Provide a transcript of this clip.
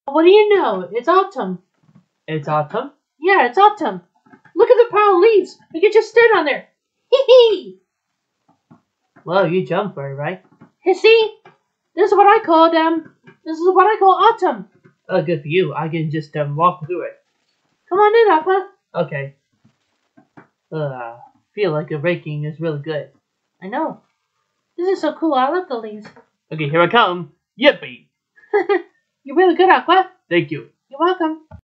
What do you know? It's autumn. It's autumn? Yeah, it's autumn. Look at the pile of leaves. We could just stand on there. Hee hee. Well, you jumped for it, right? You see? This is what I call autumn. Oh, good for you. I can just walk through it. Come on in, Aqua. Okay. Feel like a raking is really good. I know. This is so cool. I love the leaves. Okay, here I come. Yippee! You're really good, Aqua. Thank you. You're welcome.